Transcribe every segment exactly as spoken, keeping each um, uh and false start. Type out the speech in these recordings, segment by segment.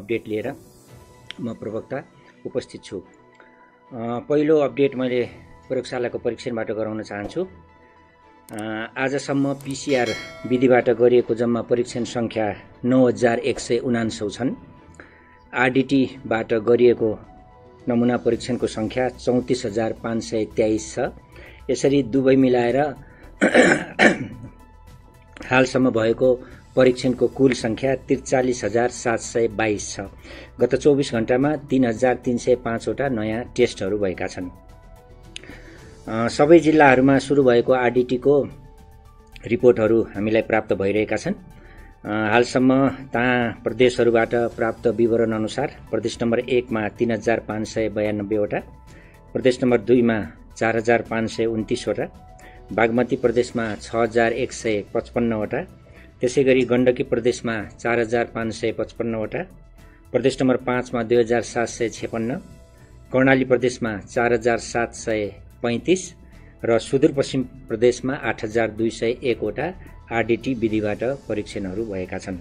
Update लिएर म प्रवक्ता उपस्थित छु। पहिलो अपडेट मैले प्रयोगशालाको परीक्षणबाट गराउन चाहन्छु। आजसम्म पीसीआर विधिबाट गरिएको जम्मा परीक्षण संख्या नौ हजार एक सय उनान्सौ छन्। आरडीटीबाट गरिएको नमुना परीक्षणको संख्या चौतिस हजार पाँच सय तेइस छ। यसरी दुवै मिलाएर हालसम्म भएको परीक्षणको कुल संख्या त्रिचालिस हजार सात सय बाइस छ। गत चौबीस घण्टामा तीन हजार तीन सय पाँचवटा नयाँ टेस्टहरू भएका छन्। सबै जिल्लाहरूमा सुरु भएको आरडीटीको रिपोर्टहरू हामीलाई प्राप्त भइरहेका छन्। हालसम्म तहाँ प्रदेशहरूबाट प्राप्त विवरण अनुसार प्रदेश नम्बर एकमा तीन हजार पाँच सय बयानब्बेवटा, प्रदेश नम्बर दुईमा चार हजार पाँच सय उन्तिसवटा, बागमती प्रदेशमा छ हजार एक सय पचपन्नवटा, त्यसै गरी गण्डकी प्रदेशमा चार हजार पाँच सय पचपन्नवटा, प्रदेश नम्बर पाँचमा दुई हजार सात सय छेपन्न, कर्णाली प्रदेशमा चार हजार सात सय पैँतिस र सुदूरपश्चिम प्रदेशमा आठ हजार दुई सय एकवटा आरडीटी विधिबाट परीक्षणहरू भएका छन्।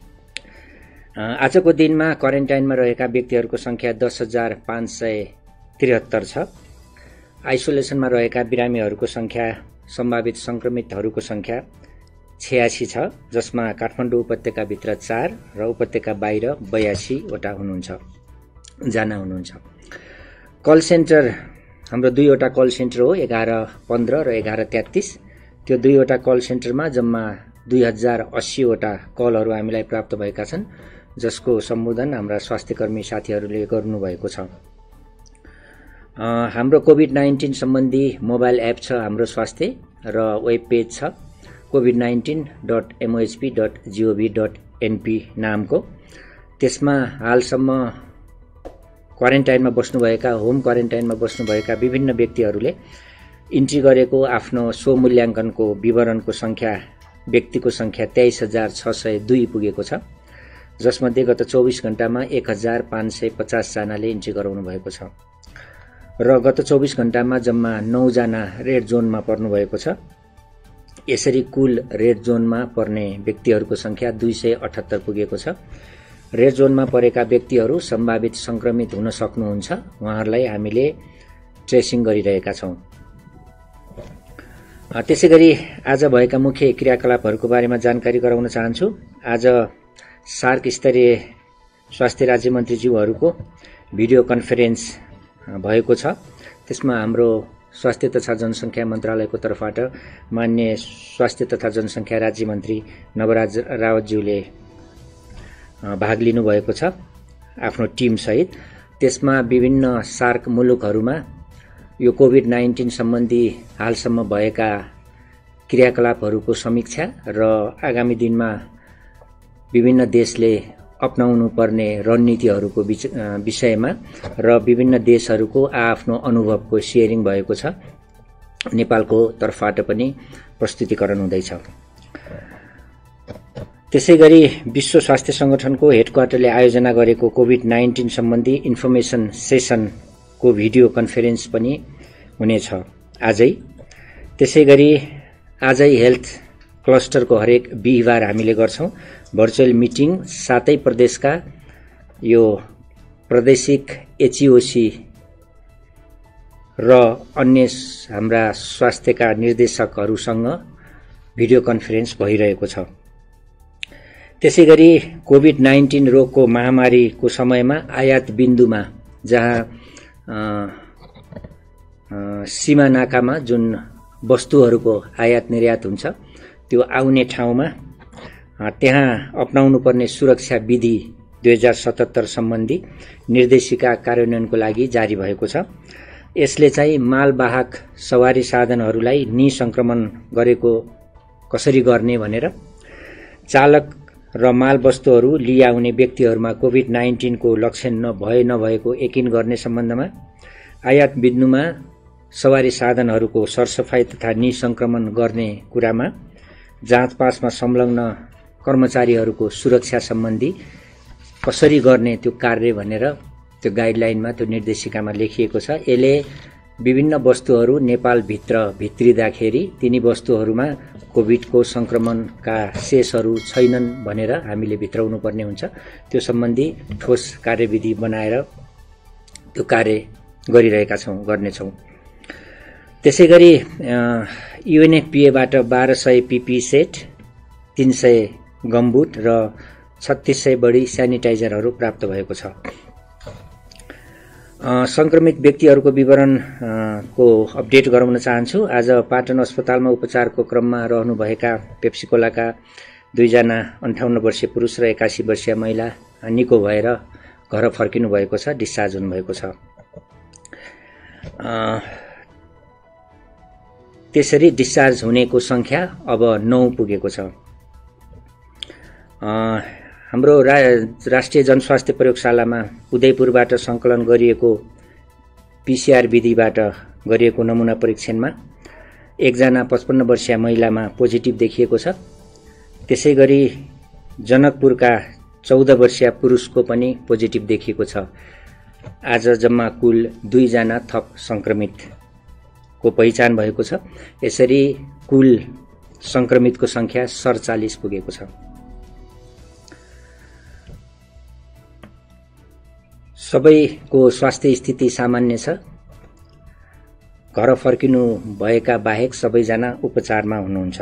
आजको दिनमा क्वारेन्टाइनमा रहेका व्यक्तिहरूको संख्या दस हजार पाँच सय त्रिहत्तर छ। आइसोलेसनमा रहेका बिरामीहरूको संख्या सम्भावित संक्रमितहरूको संख्या छयासी छ, जसमा काठमाडौँ उपत्यकाभित्र चार र उपत्यका बाहिर बयासीवटा हुनुहुन्छ जना हुनुहुन्छ। कल सेन्टर हाम्रो दुईवटा कल सेन्टर हो, एघार पन्ध्र र एघार तेत्तिस। त्यो दुईवटा कल सेन्टरमा जम्मा दुई हजार अस्सीवटा कलहरू हामीलाई प्राप्त भएका छन्, जसको सम्बोधन हाम्रा स्वास्थ्यकर्मी साथीहरूले गर्नुभएको छ। हाम्रो कोभिड नाइन्टिन सम्बन्धी मोबाइल एप छ हाम्रो स्वास्थ्य र वेब पेज छ covid nineteen dot MOHP dot GOV dot NP नामको। त्यसमा हालसम्म क्वारेन्टाइनमा बस्नुभएका होम क्वारेन्टाइनमा बस्नुभएका विभिन्न व्यक्तिहरूले इन्ट्री गरेको आफ्नो स्वमूल्याङ्कनको विवरणको संख्या व्यक्तिको संख्या तेइस हजार छ सय दुई पुगेको छ, जसमध्ये गत चौबीस घण्टामा एक हजार पाँच सय पचासजनाले इन्ट्री गराउनु भएको छ र गत चौबीस घण्टामा जम्मा नौजना रेड जोनमा पर्नुभएको छ। यसरी कुल रेड जोनमा पर्ने व्यक्तिहरूको संख्या दुई सय अठहत्तर पुगेको छ। रेड जोनमा परेका व्यक्तिहरू सम्भावित संक्रमित हुन सक्नुहुन्छ, उहाँहरूलाई हामीले ट्रेसिङ गरिरहेका छौँ। त्यसै गरी आज भएका मुख्य क्रियाकलापहरूको बारेमा जानकारी गराउन चाहन्छु। आज सार्क स्तरीय स्वास्थ्य राज्य मन्त्रीज्यूहरूको भिडियो कन्फरेन्स भएको छ। त्यसमा हाम्रो स्वास्थ्य तथा जनसङ्ख्या मन्त्रालयको तर्फबाट माननीय स्वास्थ्य तथा जनसङ्ख्या राज्य मन्त्री नवराज रावतज्यूले भाग लिनुभएको छ आफ्नो टिमसहित। त्यसमा विभिन्न सार्क मुलुकहरूमा यो कोभिड नाइन्टिन सम्बन्धी हालसम्म भएका क्रियाकलापहरूको समीक्षा र आगामी दिनमा विभिन्न देशले अपनाउनु पर्ने रणनीतिहरूको विषयमा र विभिन्न देशहरूको आफ्नो अनुभवको सेयरिङ भएको छ। नेपालको तर्फबाट पनि प्रस्तुतिकरण हुँदैछ। त्यसै गरी विश्व स्वास्थ्य संगठनको हेडक्वार्टरले आयोजना गरेको कोभिड नाइन्टिन सम्बन्धी इन्फर्मेसन सेसनको भिडियो कन्फरेन्स पनि हुनेछ आजै। त्यसै गरी आजै हेल्थ क्लस्टरको हरेक बिहिबार हामीले गर्छौं भर्चुअल मिटिङ। सातै प्रदेशका यो प्रादेशिक एचईओसी र अन्य हाम्रा स्वास्थ्यका निर्देशकहरूसँग भिडियो कन्फरेन्स भइरहेको छ। त्यसै गरी कोभिड नाइन्टिन रोगको महामारीको समयमा आयात बिन्दुमा जहाँ सीमा नाकामा जुन वस्तुहरूको आयात निर्यात हुन्छ त्यो आउने ठाउँमा त्यहाँ अपनाउनु पर्ने सुरक्षा विधि दुई हजार सतहत्तर सम्बन्धी निर्देशिका कार्यान्वयनको लागि जारी भएको छ। यसले चाहिँ मालवाहक सवारी साधनहरूलाई निसंक्रमण गरेको कसरी गर्ने भनेर चालक र माल वस्तुहरू लिआउने व्यक्तिहरूमा कोभिड नाइन्टिन को लक्षण नभए नभएको यकिन गर्ने सम्बन्धमा आयात बिन्दुमा सवारी साधनहरूको सरसफाई तथा निसंक्रमण गर्ने कुरामा जाँचपासमा संलग्न कर्मचारीहरूको सुरक्षा सम्बन्धी कसरी गर्ने त्यो कार्य भनेर त्यो गाइडलाइनमा त्यो निर्देशिकामा लेखिएको छ। यसले विभिन्न वस्तुहरू नेपाल भित्र भित्रिदाखेरि तिनी वस्तुहरूमा कोभिडको सङ्क्रमणका शेषहरू छैनन् भनेर हामीले भित्राउनु पर्ने हुन्छ। त्यो सम्बन्धी ठोस कार्यविधि बनाएर त्यो कार्य गरिरहेका छौँ, गर्नेछौँ। त्यसै गरी युएनएफपिएबाट बाह्र सय पिपी सेट, तीन सय गमबुट र छत्तीस सय बढी सेनिटाइजरहरू प्राप्त भएको छ। संक्रमित व्यक्तिहरूको विवरणको अपडेट गराउन चाहन्छु। आज पाटन अस्पतालमा उपचारको क्रममा रहनुभएका पेप्सिकोलाका दुईजना अन्ठाउन्न वर्षीय पुरुष र एकासी वर्षीय महिला निको भएर घर फर्किनु भएको छ, डिस्चार्ज हुनुभएको छ। त्यसरी डिस्चार्ज हुनेको संख्या अब नौ पुगेको छ। हाम्रो रा राष्ट्रिय जनस्वास्थ्य प्रयोगशालामा उदयपुरबाट सङ्कलन गरिएको पीसीआर विधिबाट गरिएको नमुना परीक्षणमा एकजना पचपन्न वर्षीय महिलामा पोजिटिभ देखिएको छ। त्यसै गरी जनकपुरका चौध वर्षीय पुरुषको पनि पोजिटिभ देखिएको छ। आज जम्मा कुल दुईजना थप संक्रमितको पहिचान भएको छ। यसरी कुल संक्रमितको संख्या सडचालिस पुगेको छ। सबैको स्वास्थ्य स्थिति सामान्य छ। घर फर्किनु भएका बाहेक सबैजना उपचारमा हुनुहुन्छ।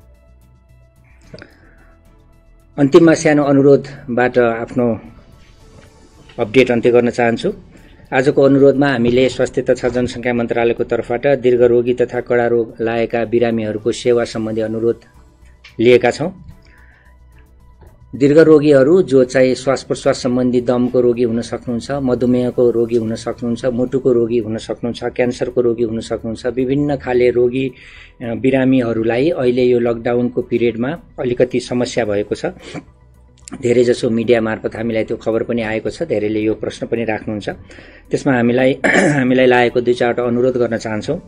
अन्तिममा सानो अनुरोधबाट आफ्नो अपडेट अन्त्य गर्न चाहन्छु। आजको अनुरोधमा हामीले स्वास्थ्य तथा जनसङ्ख्या मन्त्रालयको तर्फबाट दीर्घरोगी तथा कडा रोग लागेका बिरामीहरूको सेवा सम्बन्धी अनुरोध लिएका छौँ। दीर्घरोगीहरू जो चाहिँ श्वास प्रश्वास सम्बन्धी दमको रोगी हुन सक्नुहुन्छ, मधुमेहको रोगी हुन सक्नुहुन्छ, मुटुको रोगी हुन सक्नुहुन्छ, क्यान्सरको रोगी हुन सक्नुहुन्छ, विभिन्न खाले रोगी बिरामीहरूलाई अहिले यो लकडाउनको पिरियडमा अलिकति समस्या भएको छ। धेरैजसो मिडिया मार्फत हामीलाई त्यो खबर पनि आएको छ, धेरैले यो प्रश्न पनि राख्नुहुन्छ। त्यसमा हामीलाई हामीलाई लागेको दुई चारवटा अनुरोध गर्न चाहन्छौँ।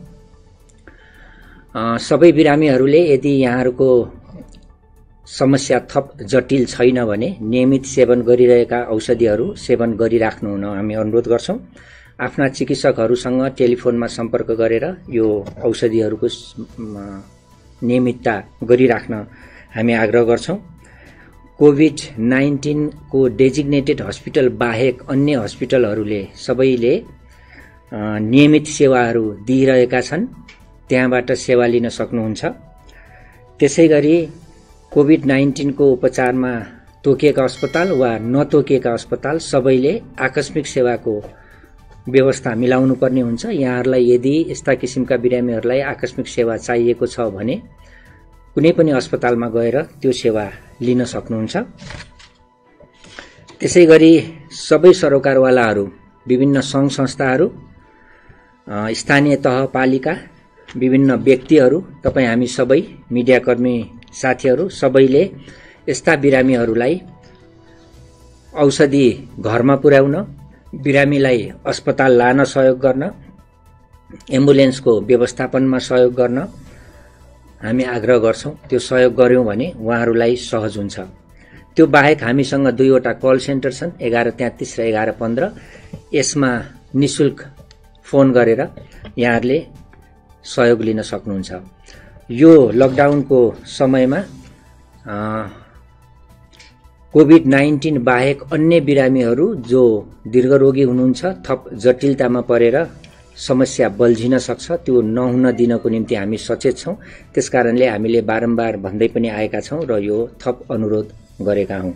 सबै बिरामीहरूले यदि यहाँहरूको समस्या थप जटिल छैन भने नियमित सेवन गरिरहेका औषधिहरू सेवन गरिराख्नु हुन हामी अनुरोध गर्छौँ। आफ्ना चिकित्सकहरूसँग टेलिफोनमा सम्पर्क गरेर यो औषधिहरूको नियमितता गरिराख्न हामी आग्रह गर्छौँ। कोभिड नाइन्टीन को डेजिग्नेटेड हस्पिटल बाहेक अन्य हस्पिटलहरूले सबैले नियमित सेवाहरू दिइरहेका छन्, त्यहाँबाट सेवा लिन सक्नुहुन्छ। त्यसै गरी कोभिड नाइन्टीन को उपचारमा तोकिएका अस्पताल वा नतोकिएका अस्पताल सबैले आकस्मिक सेवाको व्यवस्था मिलाउनु पर्ने हुन्छ। यहाँहरूलाई यदि यस्ता किसिमका बिरामीहरूलाई आकस्मिक सेवा चाहिएको छ भने कुनै पनि अस्पतालमा गएर त्यो सेवा लिन सक्नुहुन्छ। त्यसै गरी सबै सरोकारवालाहरू, विभिन्न सङ्घ संस्थाहरू, स्थानीय तहपालिका, विभिन्न व्यक्तिहरू, तपाईँ हामी सबै मिडियाकर्मी साथीहरू सबैले यस्ता बिरामीहरूलाई औषधि घरमा पुर्याउन, बिरामीलाई अस्पताल लान सहयोग गर्न, एम्बुलेन्सको व्यवस्थापनमा सहयोग गर्न हामी आग्रह गर्छौँ। त्यो सहयोग गर्यौं भने उहाँहरूलाई सहज हुन्छ। त्यो बाहेक हामीसँग दुईवटा कल सेन्टर छन्, एघार तेत्तीस र एघार पन्ध्र। यसमा निशुल्क फोन गरेर यहाँहरूले सहयोग लिन सक्नुहुन्छ। यो लकडाउनको समयमा कोभिड नाइन्टीन बाहेक अन्य बिरामीहरू जो दीर्घरोगी हुनुहुन्छ, थप जटिलतामा परेर समस्या बल्झिन सक्छ, त्यो नहुन दिनको निम्ति हामी सचेत छौँ। त्यसकारणले हामीले बारम्बार भन्दै पनि आएका छौँ र यो थप अनुरोध गरेका हौँ।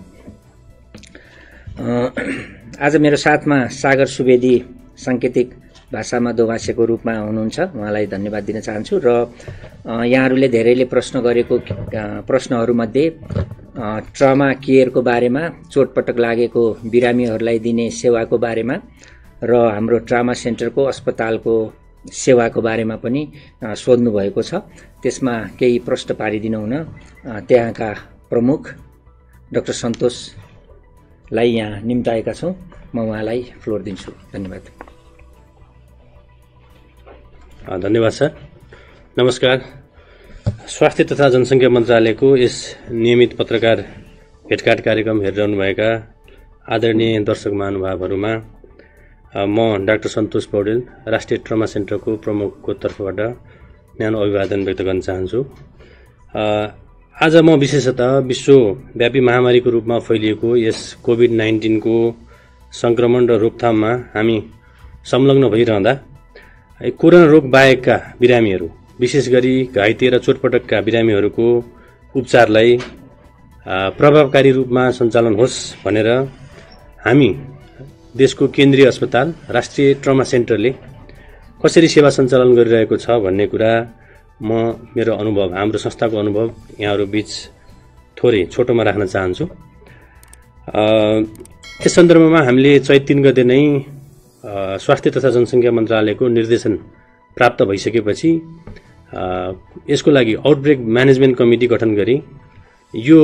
आज मेरो साथमा सागर सुवेदी साङ्केतिक भाषामा दोभाषीको रूपमा हुनुहुन्छ, उहाँलाई धन्यवाद दिन चाहन्छु। र यहाँहरूले धेरैले प्रश्न गरेको प्रश्नहरूमध्ये ट्रमा केयरको बारेमा, चोटपटक लागेको बिरामीहरूलाई दिने सेवाको बारेमा र हाम्रो ट्रामा सेन्टरको अस्पतालको सेवाको बारेमा पनि सोध्नु भएको छ। त्यसमा केही प्रश्न पारिदिनु हुन त्यहाँका प्रमुख डाक्टर सन्तोषलाई यहाँ निम्ताएका छौँ। म उहाँलाई फ्लोर दिन्छु। धन्यवाद। धन्यवाद सर। नमस्कार। स्वास्थ्य तथा जनसङ्ख्या मन्त्रालयको यस नियमित पत्रकार भेटघाट कार्यक्रम हेरिरहनुभएका आदरणीय दर्शक महानुभावहरूमा म डाक्टर सन्तोष पौडेल, राष्ट्रिय ट्रमा सेन्टरको प्रमुखको तर्फबाट न्यानो अभिवादन व्यक्त गर्न चाहन्छु। आज म विशेषतः विश्वव्यापी महामारीको रूपमा फैलिएको यस कोभिड नाइन्टिनको संक्रमण र रोकथाममा हामी संलग्न भइरहँदा कोरोना रोग बाहेकका बिरामीहरू विशेष गरी घाइते र चोटपटकका बिरामीहरूको उपचारलाई प्रभावकारी रूपमा सञ्चालन होस् भनेर हामी देशको केन्द्रीय अस्पताल राष्ट्रिय ट्रमा सेन्टरले कसरी सेवा सञ्चालन गरिरहेको छ भन्ने कुरा म मेरो अनुभव हाम्रो संस्थाको अनुभव यहाँहरू बीच थोरै छोटोमा राख्न चाहन्छु। यस सन्दर्भमा हामीले चैत तीन गते नै स्वास्थ्य तथा जनसङ्ख्या मन्त्रालयको निर्देशन प्राप्त भइसकेपछि यसको लागि आउटब्रेक म्यानेजमेन्ट कमिटी गठन गरी यो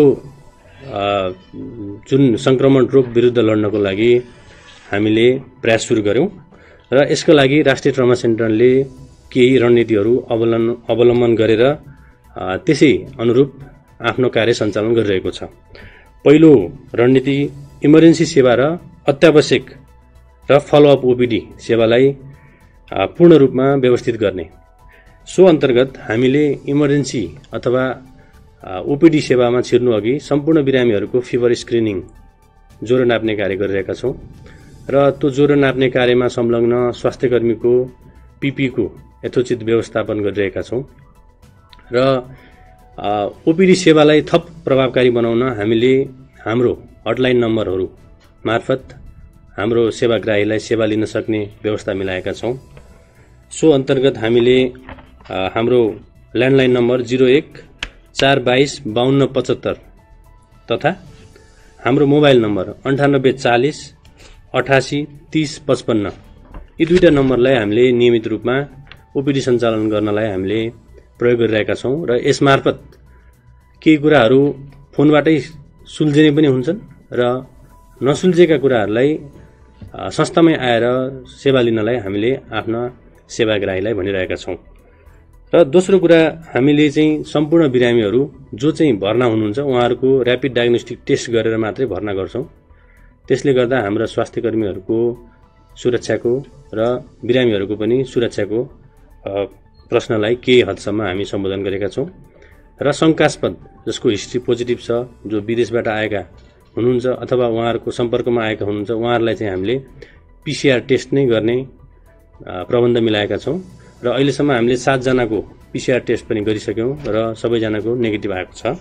जुन संक्रमण रोग विरुद्ध लड्नको लागि हामीले प्रयास सुरु गर्यौं र यसको लागि राष्ट्रिय ट्रमा सेन्टरले केही रणनीतिहरू अवलम्बन अवलम्बन गरेर त्यसै अनुरूप आफ्नो कार्य सञ्चालन गरिरहेको छ। पहिलो रणनीति इमर्जेन्सी सेवा र अत्यावश्यक र फलोअप ओपीडी सेवालाई पूर्ण रूपमा व्यवस्थित गर्ने। सो अन्तर्गत हामीले इमर्जेन्सी अथवा ओपीडी सेवामा छिर्नु अघि सम्पूर्ण बिरामीहरूको फिभर स्क्रिनिङ ज्वरो नाप्ने कार्य गरिरहेका छौं र त्यो ज्वरो नाप्ने कार्यमा संलग्न स्वास्थ्यकर्मीको पीपीको यथोचित व्यवस्थापन गरिरहेका छौं र ओपीडी सेवालाई थप प्रभावकारी बनाउन हामीले हाम्रो हटलाइन नम्बरहरू मार्फत हाम्रो सेवाग्राहीलाई सेवा लिन सक्ने व्यवस्था मिलाएका छौं। सो अन्तर्गत हामीले हाम्रो ल्यान्डलाइन नम्बर जिरो एक चार बाइस बाहन्न पचहत्तर तथा हाम्रो मोबाइल नम्बर अन्ठानब्बे चालिस अठासी तीस पचपन्न यी दुईटा नम्बरलाई हामीले नियमित रूपमा ओपीडी सञ्चालन गर्नलाई हामीले प्रयोग गरिरहेका छौं र यसमार्फत केही कुराहरू फोनबाटै सुल्झिने पनि हुन्छन् र नसुल्झेका कुराहरूलाई संस्थामै आएर सेवा लिनलाई हामीले आफ्ना सेवाग्राहीलाई भनिरहेका छौं। र दोस्रो कुरा हामीले चाहिँ सम्पूर्ण बिरामीहरू जो चाहिँ भर्ना हुनुहुन्छ उहाँहरूको र्यापिड डायग्नोस्टिक टेस्ट गरेर मात्रै भर्ना गर्छौं। त्यसले गर्दा हाम्रा स्वास्थ्यकर्मीहरूको सुरक्षाको र बिरामीहरूको पनि सुरक्षाको प्रश्नलाई केही हदसम्म हामी सम्बोधन गरेका छौं र शंकास्पद जसको हिस्ट्री पोजिटिभ छ जो विदेशबाट आएका हुनुहुन्छ अथवा उहाँहरूको सम्पर्कमा आएका हुनुहुन्छ उहाँहरूलाई चाहिँ हामीले पीसीआर टेस्ट नै गर्ने प्रबन्ध मिलाएका छौं र अहिलेसम्म हामीले सात जनाको पीसीआर टेस्ट पनि गरिसक्यौं र सबैजनाको नेगेटिभ आएको छ।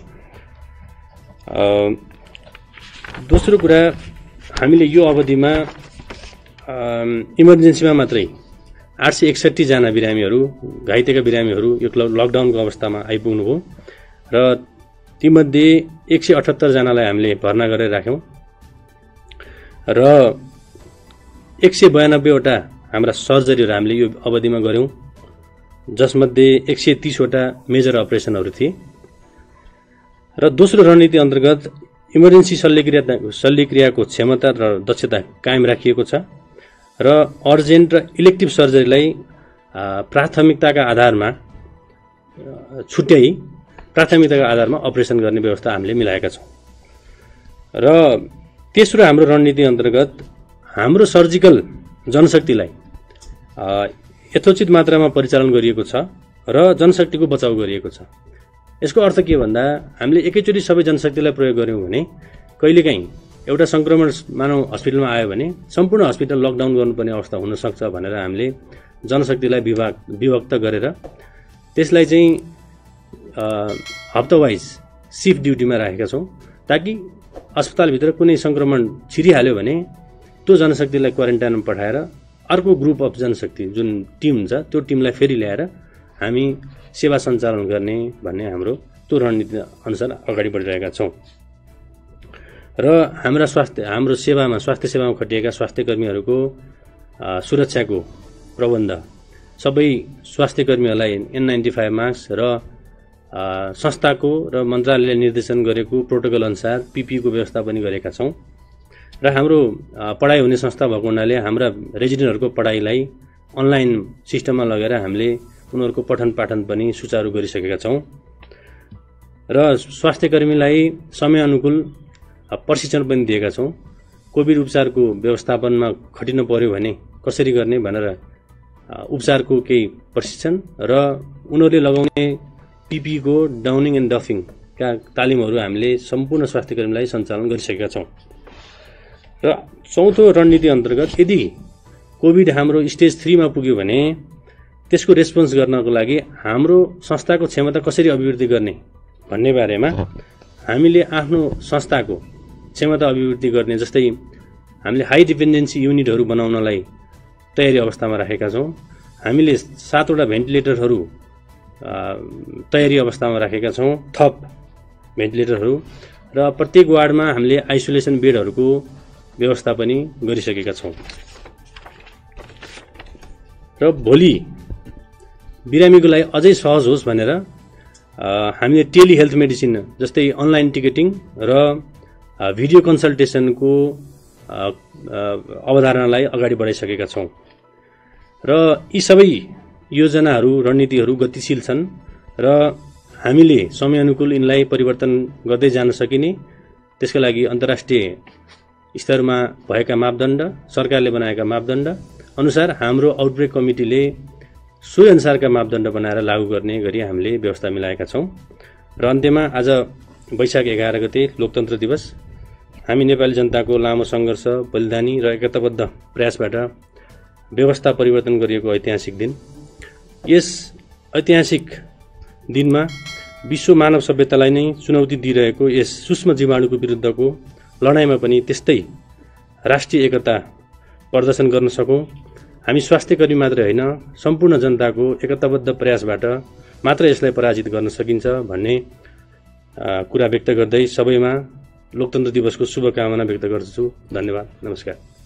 दोस्रो कुरा हामीले यो अवधिमा इमर्जेन्सीमा मात्रै आठ सय एकसठी जना बिरामीहरू घाइतेका बिरामीहरू यो लकडाउनको अवस्थामा आइपुग्नुभयो र तीमध्ये एक सय अठहत्तर जनालाई हामीले भर्ना गरेर राख्यौं र एक सय बयानब्बेवटा हाम्रा सर्जरीहरू हामीले यो अवधिमा गर्यौं जसमध्ये एक सय तीसवटा मेजर अपरेसनहरू थिए र दोस्रो रणनीति अन्तर्गत इमर्जेन्सी शल्यक्रिया शल्यक्रियाको क्षमता र दक्षता कायम राखिएको छ र अर्जेन्ट र इलेक्टिभ सर्जरीलाई प्राथमिकताका आधारमा छुट्याई प्राथमिकताका आधारमा अपरेसन गर्ने व्यवस्था हामीले मिलाएका छौं। र तेस्रो हाम्रो रणनीति अन्तर्गत हाम्रो सर्जिकल जनशक्तिलाई यथोचित मात्रामा परिचालन गरिएको छ र जनशक्तिको बचाउ गरिएको छ। यसको अर्थ के भन्दा हामीले एकैचोटि सबै जनशक्तिलाई प्रयोग गर्यौं भने कहिलेकाहीँ एउटा संक्रमण मानव हस्पिटलमा आयो भने सम्पूर्ण हस्पिटल लकडाउन गर्नुपर्ने अवस्था हुन सक्छ भनेर हामीले जनशक्तिलाई विभाग विभक्त गरेर त्यसलाई चाहिँ हप्ता वाइज शिफ्ट ड्युटीमा राखेका छौं ताकि अस्पतालभित्र कुनै संक्रमण छिरिहाल्यो भने त्यो जनशक्तिलाई क्वारेन्टाइनमा पठाएर अर्को ग्रुप अफ जनशक्ति जुन टिम हुन्छ त्यो टिमलाई फेरि ल्याएर हामी सेवा सञ्चालन गर्ने भन्ने हाम्रो त्यो रणनीति अनुसार अगाडि बढिरहेका छौं र हाम्रा स्वास्थ्य हाम्रो सेवामा स्वास्थ्य सेवामा खटिएका स्वास्थ्यकर्मीहरूको सुरक्षाको प्रबन्ध सबै स्वास्थ्यकर्मीहरूलाई एन नाइन्टी फाइभ मास्क र संस्थाको र मन्त्रालयले निर्देशन गरेको प्रोटोकल अनुसार पीपीको व्यवस्था पनि गरेका छौं र हाम्रो पढाइ हुने संस्था भएको हुनाले हाम्रा रेजिडेन्टहरूको पढाइलाई अनलाइन सिस्टममा लगेर हामीले उनीहरूको पठन पाठन पनि सुचारू गरिसकेका छौं र स्वास्थ्यकर्मीलाई समय अनुकूल प्रशिक्षण पनि दिएका छौं। कोभिड उपचारको व्यवस्थापनमा खटिनु पर्यो भने कसरी गर्ने भनेर उपचारको केही प्रशिक्षण र उनीहरूले लगाउने पीपीको डाउनिङ एन्ड डफिङका तालिमहरू हामीले सम्पूर्ण स्वास्थ्य कर्मीलाई सञ्चालन गरिसकेका छौँ। र चौथो रणनीति अन्तर्गत यदि कोभिड हाम्रो स्टेज थ्रीमा पुग्यो भने त्यसको रेस्पोन्स गर्नको लागि हाम्रो संस्थाको क्षमता कसरी अभिवृद्धि गर्ने भन्ने बारेमा हामीले आफ्नो संस्थाको क्षमता अभिवृद्धि गर्ने, जस्तै हामीले हाई डिपेन्डेन्सी युनिटहरू बनाउनलाई तयारी अवस्थामा राखेका छौँ। हामीले सातवटा भेन्टिलेटरहरू तयारी अवस्थामा राखेका छौँ, थप भेन्टिलेटरहरू, र प्रत्येक वार्डमा हामीले आइसोलेसन बेडहरूको व्यवस्था पनि गरिसकेका छौँ। र भोलि बिरामीको लागि अझै सहज होस् भनेर हामीले टेली हेल्थ मेडिसिन जस्तै अनलाइन टिकटिङ र भिडियो कन्सल्टेसनको अवधारणालाई अगाडि बढाइसकेका छौँ। र यी सबै योजनाहरू रणनीतिहरू गतिशील छन् र हामीले समयानुकूल यिनलाई परिवर्तन गर्दै जान सकिने, त्यसका लागि अन्तर्राष्ट्रिय स्तरमा भएका मापदण्ड, सरकारले बनाएका मापदण्ड अनुसार हाम्रो आउटब्रेक कमिटीले सोही अनुसारका मापदण्ड बनाएर लागू गर्ने गरी हामीले व्यवस्था मिलाएका छौँ। र अन्त्यमा आज वैशाख एघार गते लोकतन्त्र दिवस हामी नेपाली जनताको लामो सङ्घर्ष, बलिदानी र एकताबद्ध प्रयासबाट व्यवस्था परिवर्तन गरिएको ऐतिहासिक दिन। यस ऐतिहासिक दिनमा विश्व मानव सभ्यतालाई नै चुनौती दिइरहेको यस सूक्ष्म जीवाणुको विरुद्धको लडाइँमा पनि त्यस्तै राष्ट्रिय एकता प्रदर्शन गर्न सकौँ। हामी स्वास्थ्यकर्मी मात्रै होइन, सम्पूर्ण जनताको एकताबद्ध प्रयासबाट मात्र यसलाई पराजित गर्न सकिन्छ भन्ने कुरा व्यक्त गर्दै सबैमा लोकतन्त्र दिवसको शुभकामना व्यक्त गर्दछु। धन्यवाद, नमस्कार।